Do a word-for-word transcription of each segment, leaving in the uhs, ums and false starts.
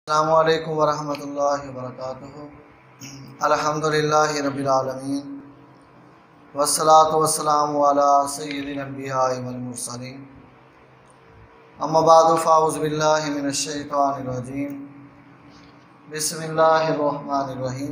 अस्सलामु अलैकुम वरहमतुल्लाहि वबरकातुहू। अल्हम्दुलिल्लाहि रब्बिल आलमीन वस्सलातु वस्सलामु अला सय्यिदिल अंबियाइ वल मुरसलीन। अम्मा बादु फ़अऊज़ु बिल्लाहि मिनश शैतानिर रजीम। बिस्मिल्लाहिर रहमानिर रहीम।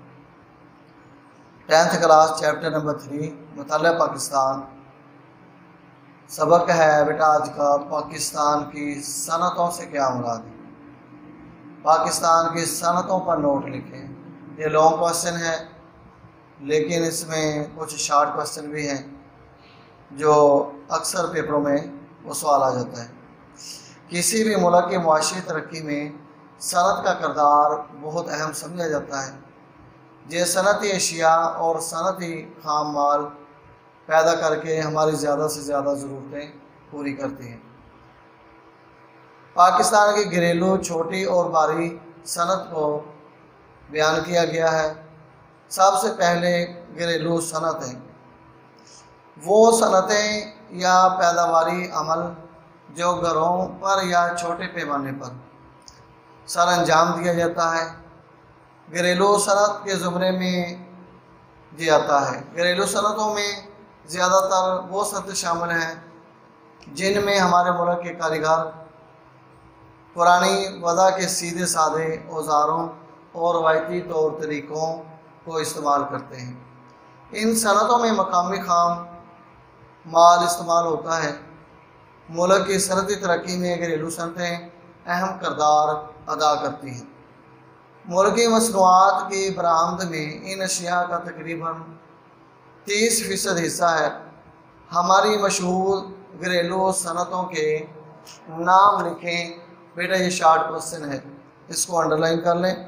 Tenth class chapter number three मुतल्लिक़ पाकिस्तान। सबक है बेटा आज का, पाकिस्तान की सनतों से क्या मुराद है। पाकिस्तान की सनतों पर नोट लिखें। ये लॉन्ग क्वेश्चन है लेकिन इसमें कुछ शॉर्ट क्वेश्चन भी हैं जो अक्सर पेपरों में वो सवाल आ जाता है। किसी भी मुल्क की मुआशी तरक्की में सनत का किरदार बहुत अहम समझा जाता है। ये सनती अशिया और सनती खाम माल पैदा करके हमारी ज़्यादा से ज़्यादा ज़रूरतें पूरी करती हैं। पाकिस्तान की घरेलू छोटी और भारी सनत को बयान किया गया है। सबसे पहले घरेलू सनतें वो सनतें या पैदावारी अमल जो घरों पर या छोटे पैमाने पर सर अंजाम दिया जाता है। घरेलू सनत के ज़ुमरे में दिया जाता है। घरेलू सनतों में ज़्यादातर वो सनतें शामिल हैं जिनमें हमारे मुल्क के कारीगर पुरानी वज़ा के सीधे साधे औज़ारों और रवायती तौर तरीक़ों को इस्तेमाल करते हैं। इन सनतों में मकामी खाम माल इस्तेमाल होता है। मुल्क की सनती तरक्की में घरेलू सनतें अहम किरदार अदा करती हैं। मुल्की मसनूआत की बरामद में इन अशिया का तकरीबन तीस फ़ीसद हिस्सा है। हमारी मशहूर घरेलू सनतों के नाम लिखें। बेटा ये शॉर्ट क्वेश्चन है, इसको अंडरलाइन कर लें।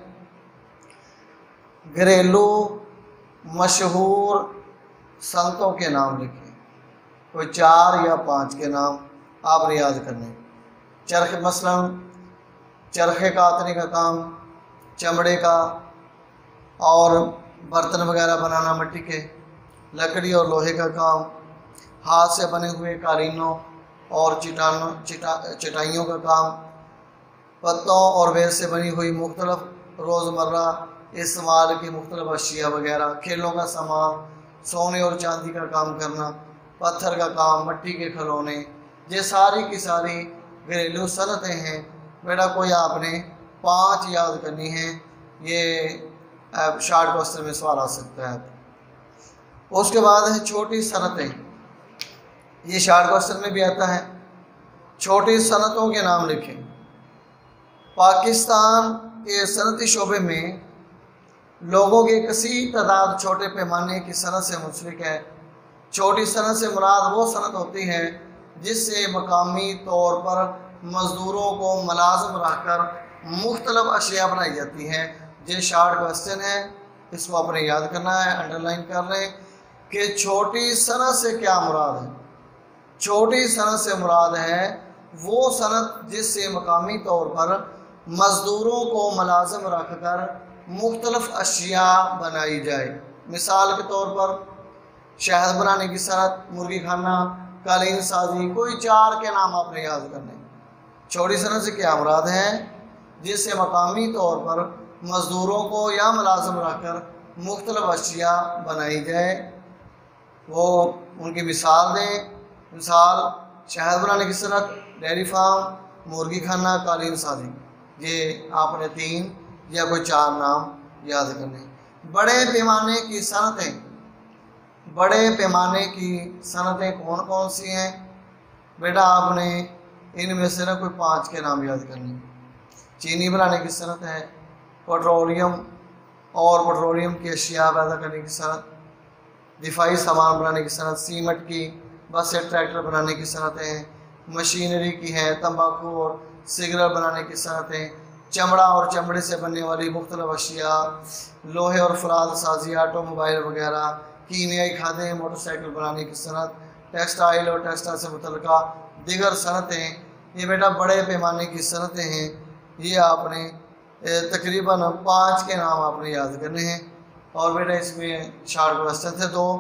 घरेलू मशहूर सनतों के नाम लिखें, कोई चार या पाँच के नाम आपने याद करने। चरखे मसलन चरखे काटने का काम, चमड़े का और बर्तन वगैरह बनाना मिट्टी के, लकड़ी और लोहे का काम, हाथ से बने हुए कालीनों और चटानों चटा चटाइयों का काम, पत्तों और बेल से बनी हुई मुख्तलिफ रोज़मर्रा इस्तेमाल की मुख्तलिफ अशिया वगैरह, खेलों का सामान, सोने और चांदी का काम करना, पत्थर का काम, मिट्टी के खिलौने, ये सारी की सारी घरेलू सनतें हैं। बेटा कोई आपने पाँच याद करनी है। ये शॉर्ट क्वेश्चन में सवाल आ सकता है। उसके बाद है छोटी सनतें। ये शॉर्ट क्वेश्चन में भी आता है। छोटी सनतों के नाम लिखें। पाकिस्तान के सनती शोबे में लोगों की कसी तादाद छोटे पैमाने की सनत से मुंसलिक है। छोटी सनत से मुराद वो सनत होती है जिससे मकामी तौर पर मज़दूरों को मुलाज़िम रखकर मुख्तलिफ अशिया बनाई जाती हैं। ये शॉर्ट क्वेश्चन है, इसको आपने याद करना है, अंडरलाइन कर लें कि छोटी सनत से क्या मुराद है। छोटी सनत से मुराद है वो सनत जिससे मकामी तौर पर मज़दूरों को मुलाज़िम रखकर मुख्तलिफ अशिया बनाई जाए। मिसाल के तौर पर शहद बनाने की सनत, मुर्गी खाना, कालीन साजी, कोई चार के नाम आपने याद करने। छोटी सनत से क्या मुराद है जिससे मकामी तौर पर मज़दूरों को या मुलाज़िम रखकर मुख्तलिफ अशिया बनाई जाए, वो उनकी मिसाल दें। मिसाल शहद बनाने की सनत, डेयरी फार्म, मुर्गी खाना, कालीन साजी। ये आपने तीन या कोई चार नाम याद करने। बड़े पैमाने की सनतें, बड़े पैमाने की सनतें कौन कौन सी हैं। बेटा आपने इनमें से ना कोई पाँच के नाम याद करने। चीनी बनाने की सनत है, पेट्रोलियम और पेट्रोलियम की अशिया पैदा करने की सनत, दिफाई सामान बनाने की सनत, सीमेंट की बस से ट्रैक्टर बनाने की सनतें हैं, मशीनरी की हैं, तंबाकू और सिगरेट बनाने की सनतें, चमड़ा और चमड़े से बनने वाली मुख्तलिफ अशिया, लोहे और फलाद साजी, ऑटोमोबाइल वगैरह, कीमियाई खादें, मोटरसाइकिल बनाने की सनत, टेक्सटाइल और टेक्सटाइल से मुतल्लिका दीगर सनतें। ये बेटा बड़े पैमाने की सनतें हैं। ये आपने तकरीबन पाँच के नाम आपने याद करने हैं। और बेटा इसमें शॉर्ट क्वेश्चन थे दो।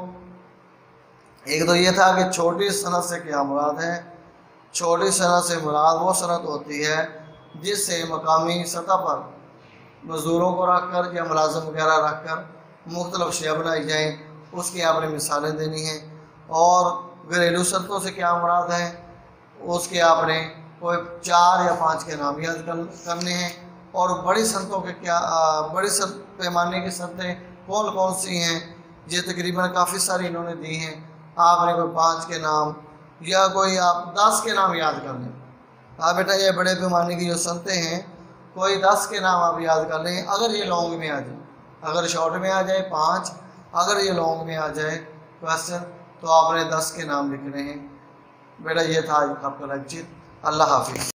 एक तो ये था कि छोटी सनत से क्या मुराद है। छोटी सनत से मुराद वो सनत होती है जिससे मकामी सतह पर मज़दूरों को रख कर या मुलाजिम वगैरह रख कर मुख्तलिफ अशिया बनाई जाएँ, उसकी आपने मिसालें देनी हैं। और घरेलू शर्तों से क्या मुराद है, उसके आपने कोई चार या पाँच के नाम याद कर, करने हैं। और बड़ी शर्तों के क्या आ, बड़ी शर्त पैमाने की शर्तें कौन कौन सी हैं, ये तकरीबन काफ़ी सारी इन्होंने दी हैं। आपने कोई पाँच के नाम या कोई आप दस के नाम याद कर लें। हाँ बेटा, ये बड़े पैमाने की जो शर्तें हैं, कोई दस के नाम आप याद कर लें। अगर ये लॉन्ग में आ जाए, अगर शॉर्ट में आ जाए पाँच, अगर ये लॉन्ग में आ जाए क्वेश्चन, तो आपने दस के नाम लिखने हैं। बेटा ये था आज आपका लेक्चर। अल्लाह हाफिज़।